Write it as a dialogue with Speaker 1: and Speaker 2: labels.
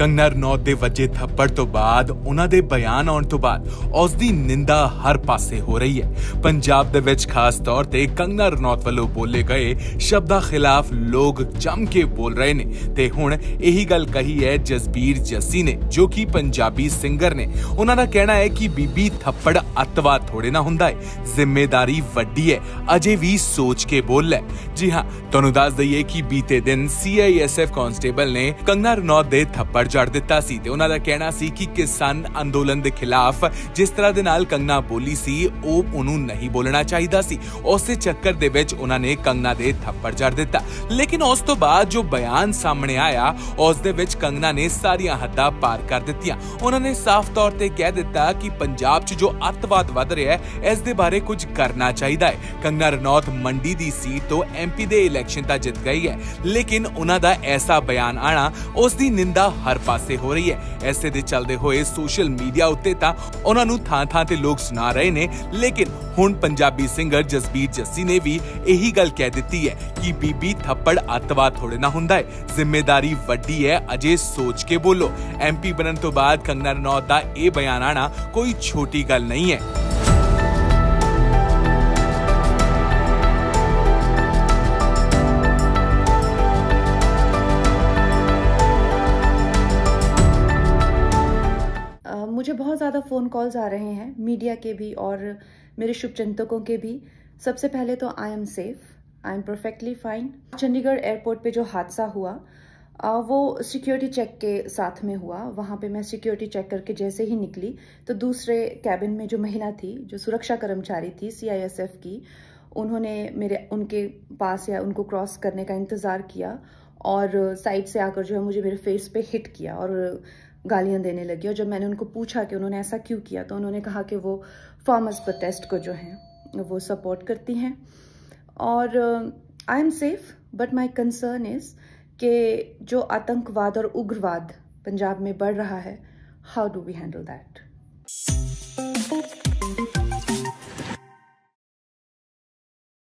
Speaker 1: कंगना रनौत ਦੇ ਵੱਜੇ ਥੱਪੜ ਤੋਂ ਬਾਅਦ ਉਹਨਾਂ ਦੇ ਬਿਆਨ ਆਉਣ ਤੋਂ ਬਾਅਦ ਉਸ ਦੀ ਨਿੰਦਾ ਹਰ ਪਾਸੇ ਹੋ ਰਹੀ ਹੈ। ਪੰਜਾਬ ਦੇ ਵਿੱਚ ਖਾਸ ਤੌਰ ਤੇ ਕੰਗਨਾ ਰਨੌਤ ਵੱਲੋਂ ਬੋਲੇ ਗਏ ਸ਼ਬਦਾਂ ਖਿਲਾਫ ਲੋਕ ਜੰਮ ਕੇ ਬੋਲ ਰਹੇ ਨੇ ਤੇ ਹੁਣ ਇਹੀ ਗੱਲ ਕਹੀ ਹੈ ਜਸਬੀਰ ਜੱਸੀ ਨੇ, ਜੋ ਕਿ ਪੰਜਾਬੀ ਸਿੰਗਰ ਨੇ। ਉਹਨਾਂ ਦਾ ਕਹਿਣਾ ਹੈ ਕਿ ਬੀਬੀ ਥੱਪੜ ਅੱਤਵਾਦ ਥੋੜੇ ਨਾ ਹੁੰਦਾ ਹੈ, ਜ਼ਿੰਮੇਦਾਰੀ ਵੱਡੀ ਹੈ, ਅਜੇ ਵੀ ਸੋਚ ਕੇ ਬੋਲ ਲੈ। ਜੀ ਹਾਂ, ਤੁਹਾਨੂੰ ਦੱਸ ਦਈਏ ਕਿ ਬੀਤੇ ਦਿਨ CISF ਕਾਂਸਟੇਬਲ ਨੇ ਕੰਗਨਾ ਰਨੌਤ ਦੇ ਥੱਪੜ ਜੜ ਦਿੱਤਾ ਸੀ ਤੇ ਉਹਨਾਂ ਦਾ ਕਹਿਣਾ ਸੀ ਕਿ ਕਿਸਾਨ ਅੰਦੋਲਨ ਦੇ ਖਿਲਾਫ ਜਿਸ ਤਰ੍ਹਾਂ ਦੇ ਨਾਲ ਕੰਗਨਾ ਬੋਲੀ ਸੀ ਉਹ ਉਹਨੂੰ ਨਹੀਂ ਬੋਲਣਾ ਚਾਹੀਦਾ ਸੀ। ਉਸੇ ਚੱਕਰ ਦੇ ਵਿੱਚ ਉਹਨਾਂ ਨੇ ਕੰਗਨਾ ਦੇ ਥੱਪੜ ਜੜ ਦਿੱਤਾ। ਲੇਕਿਨ ਉਸ ਤੋਂ ਬਾਅਦ ਜੋ ਬਿਆਨ ਸਾਹਮਣੇ ਆਇਆ ਉਸ ਦੇ ਵਿੱਚ ਕੰਗਨਾ ਨੇ ਸਾਰੀਆਂ ਹੱਦਾਂ ਪਾਰ ਕਰ ਦਿੱਤੀਆਂ। ਉਹਨਾਂ ਨੇ ਸਾਫ਼ ਤੌਰ ਤੇ ਕਹਿ ਦਿੱਤਾ ਕਿ ਪੰਜਾਬ 'ਚ ਜੋ ਅੱਤਵਾਦ ਵੱਧ ਰਿਹਾ ਹੈ ਇਸ ਦੇ ਬਾਰੇ ਕੁਝ ਕਰਨਾ ਚਾਹੀਦਾ ਹੈ। ਕੰਗਨਾ ਰਨੌਤ ਮੰਡੀ ਦੀ ਸੀਟ ਤੋਂ MP ਦੇ ਇਲੈਕਸ਼ਨ ਤਾਂ ਜਿੱਤ ਗਈ ਹੈ, ਲੇਕਿਨ ਉਹਨਾਂ ਦਾ ਐਸਾ ਬਿਆਨ ਆਣਾ ਉਸ ਦੀ ਨਿੰਦਾ ਹਰ ਪਾਸੇ ਹੋ ਰਹੀ ਹੈ। ਐਸੇ ਦੇ ਚੱਲਦੇ ਹੋਏ ਸੋਸ਼ਲ ਮੀਡੀਆ ਉੱਤੇ ਤਾਂ ਉਹਨਾਂ ਨੂੰ ਥਾਂ-ਥਾਂ ਤੇ ਲੋਕ ਸੁਣਾ ਰਹੇ ਨੇ, ਲੇਕਿਨ ਹੁਣ ਪੰਜਾਬੀ ਸਿੰਗਰ ਜਸਬੀਰ ਜੱਸੀ ਨੇ ਵੀ ਇਹੀ ਗੱਲ ਕਹਿ ਦਿੱਤੀ ਹੈ ਕਿ ਬੀਬੀ ਥੱਪੜ ਅੱਤਵਾਦ ਥੋੜੇ ਨਾ ਹੁੰਦਾ ਹੈ, ਜ਼ਿੰਮੇਦਾਰੀ ਵੱਡੀ ਹੈ, ਅਜੇ ਸੋਚ ਕੇ ਬੋਲੋ। MP ਬਣਨ ਤੋਂ ਬਾਅਦ ਕੰਗਨਾ ਰਨੌਤ ਦਾ ਇਹ ਬਿਆਨ ਆਣਾ ਕੋਈ ਛੋਟੀ ਗੱਲ ਨਹੀਂ ਹੈ।
Speaker 2: मुझे बहुत ज़्यादा फ़ोन कॉल्स आ रहे हैं, मीडिया के भी और मेरे शुभचिंतकों के भी। सबसे पहले तो I am safe, I am perfectly fine. Chandigarh airport पे जो हादसा हुआ वो सिक्योरिटी चेक के साथ में हुआ। वहाँ पे मैं सिक्योरिटी चेक करके जैसे ही निकली तो दूसरे कैबिन में जो महिला थी, जो सुरक्षा कर्मचारी थी CISF की, उन्होंने उनके पास या उनको क्रॉस करने का इंतज़ार किया और साइड से आकर जो है मुझे मेरे फेस पे हिट किया और गालियां देने लगी। और जब मैंने उनको पूछा कि उन्होंने ऐसा क्यों किया तो उन्होंने कहा कि वो फार्मर्स प्रोटेस्ट को जो है वो सपोर्ट करती हैं। और I am safe, but my concern is कि जो आतंकवाद और उग्रवाद पंजाब में बढ़ रहा है, how do we handle that.